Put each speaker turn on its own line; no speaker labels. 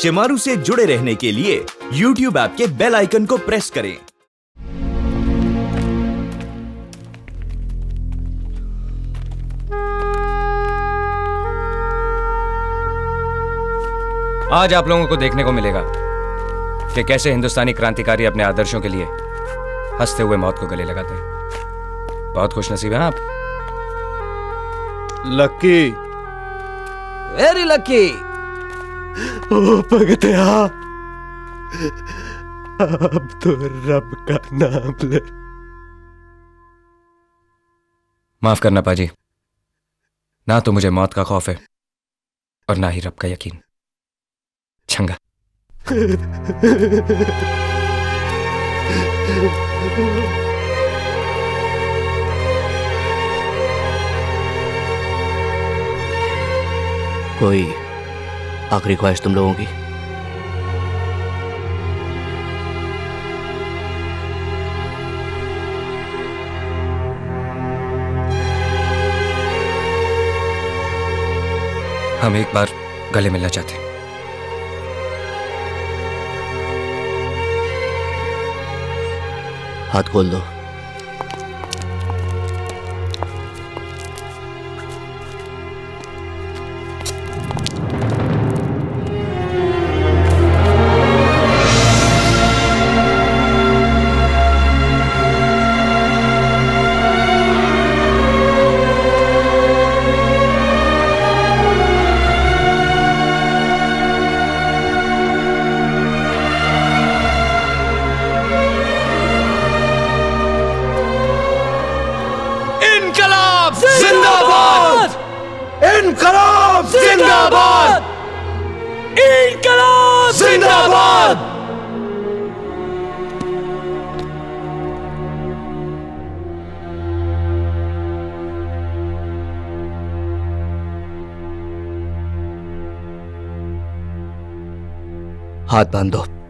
शिमारू से जुड़े रहने के लिए YouTube ऐप के बेल आइकन को प्रेस करें।
आज आप लोगों को देखने को मिलेगा कि कैसे हिंदुस्तानी क्रांतिकारी अपने आदर्शों के लिए हंसते हुए मौत को गले लगाते हैं। बहुत खुशनसीब हैं आप।
Lucky,
very lucky.
ओ भगतया, अब तो रब का नाम ले।
माफ करना पाजी, ना तो मुझे मौत का खौफ है और ना ही रब का यकीन। छंगा।
कोई आखिरी ख्वाहिश तुम लोगों की?
हम एक बार गले मिलना चाहते हैं।
हाथ खोल दो। हाथ बांध दो।